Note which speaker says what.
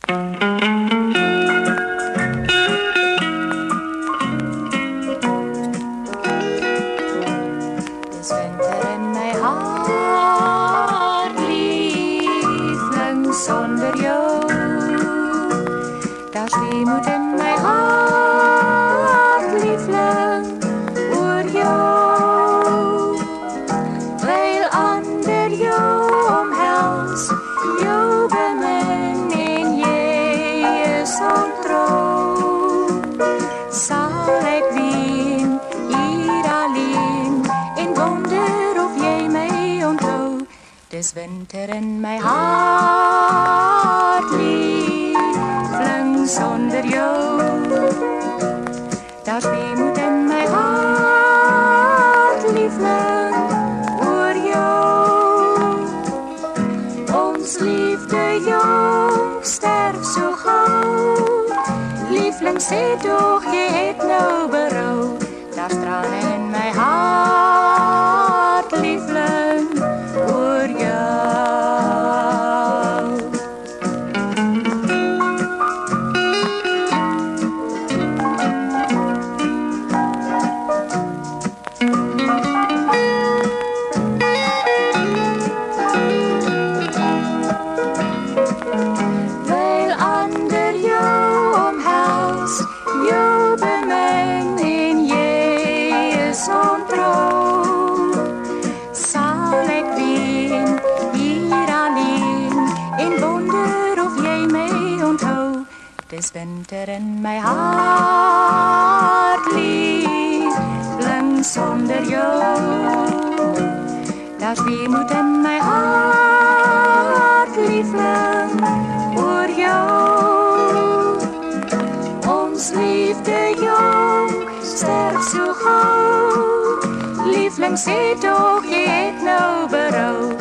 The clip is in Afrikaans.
Speaker 1: Dis winter in my hart, liefling sonder jou. Daar's weemoed in my hart, liefling, oor jou. Wyl ander jou omhels, jou bemin en jy is ontrou. Sal ek ween hier alleen en wonder of jy my onthou. Dis winter in my hart, liefling sonder jou. Daar's weemoed in my hart, liefling, oor jou. Ons liefde jong sterf so gauw. Liefling sê toch jy het nou berou. Daar's trane in my hart, liefling, oor jou. Wyl ander jou omhels, jou bemin en jy is ontrou. Sal ek ween hier alleen en wonder of jy my onthou. Dis winter in my hart, liefling sonder jou. Daar's weemoed in my hart, liefling, oor jou. Ons liefde jong sterf so gauw. Liefling sê toch jy het nou berou.